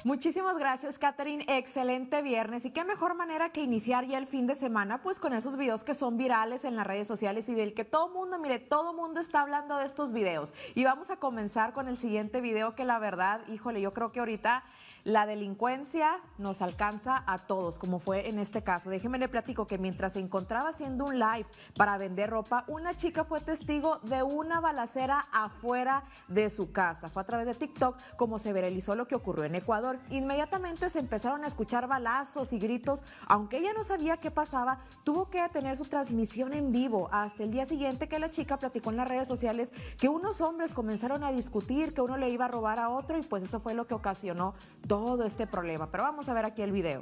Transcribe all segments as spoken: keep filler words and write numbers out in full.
Muchísimas gracias, Catherine. Excelente viernes. Y qué mejor manera que iniciar ya el fin de semana, pues con esos videos que son virales en las redes sociales y del que todo mundo, mire, todo mundo está hablando de estos videos. Y vamos a comenzar con el siguiente video que la verdad, híjole, yo creo que ahorita la delincuencia nos alcanza a todos, como fue en este caso. Déjeme le platico que mientras se encontraba haciendo un live para vender ropa, una chica fue testigo de una balacera afuera de su casa. Fue a través de TikTok como se viralizó lo que ocurrió en Ecuador. Inmediatamente se empezaron a escuchar balazos y gritos. Aunque ella no sabía qué pasaba, tuvo que detener su transmisión en vivo hasta el día siguiente, que la chica platicó en las redes sociales que unos hombres comenzaron a discutir, que uno le iba a robar a otro, y pues eso fue lo que ocasionó todo este problema. Pero vamos a ver aquí el video.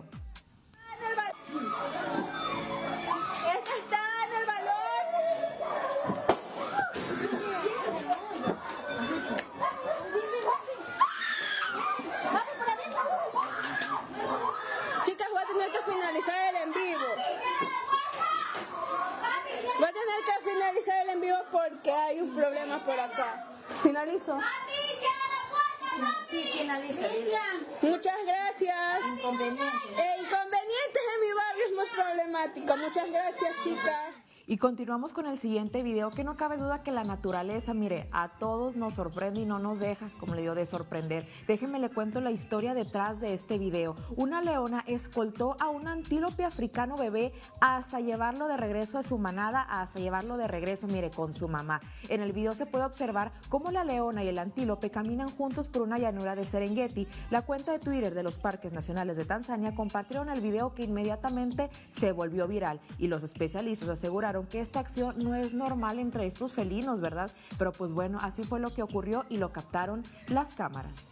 Este está en el balón. Chicas, voy a tener que finalizar el en vivo. Voy a tener que finalizar el en vivo porque hay un problema por acá. Finalizo. Sí, finaliza. Muchas gracias. Inconvenientes. Eh, inconvenientes en mi barrio es muy problemático. Muchas gracias, chicas. Y continuamos con el siguiente video, que no cabe duda que la naturaleza, mire, a todos nos sorprende y no nos deja, como le digo, de sorprender. Déjenme le cuento la historia detrás de este video. Una leona escoltó a un antílope africano bebé hasta llevarlo de regreso a su manada, hasta llevarlo de regreso, mire, con su mamá. En el video se puede observar cómo la leona y el antílope caminan juntos por una llanura de Serengeti. La cuenta de Twitter de los Parques Nacionales de Tanzania compartieron el video, que inmediatamente se volvió viral, y los especialistas aseguraron que esta acción no es normal entre estos felinos, ¿verdad? Pero pues bueno, así fue lo que ocurrió y lo captaron las cámaras.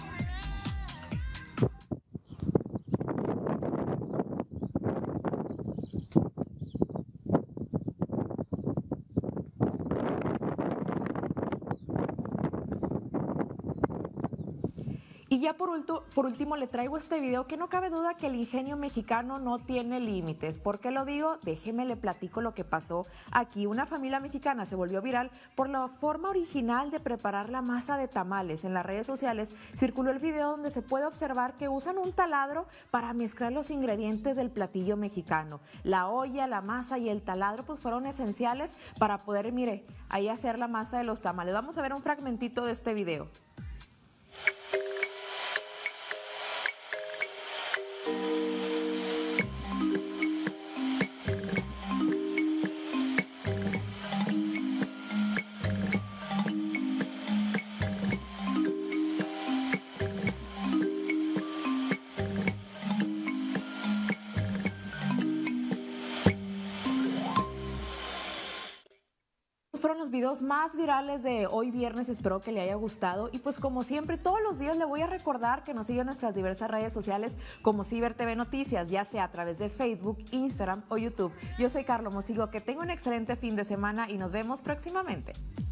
Y ya por, ulto, por último le traigo este video, que no cabe duda que el ingenio mexicano no tiene límites. ¿Por qué lo digo? Déjeme le platico lo que pasó aquí. Una familia mexicana se volvió viral por la forma original de preparar la masa de tamales. En las redes sociales circuló el video donde se puede observar que usan un taladro para mezclar los ingredientes del platillo mexicano. La olla, la masa y el taladro pues fueron esenciales para poder, mire, ahí hacer la masa de los tamales. Vamos a ver un fragmentito de este video. Fueron los videos más virales de hoy viernes, espero que le haya gustado, y pues como siempre todos los días le voy a recordar que nos siga en nuestras diversas redes sociales como Ciber T V Noticias, ya sea a través de Facebook, Instagram o YouTube. Yo soy Carlos Mosigo, que tenga un excelente fin de semana y nos vemos próximamente.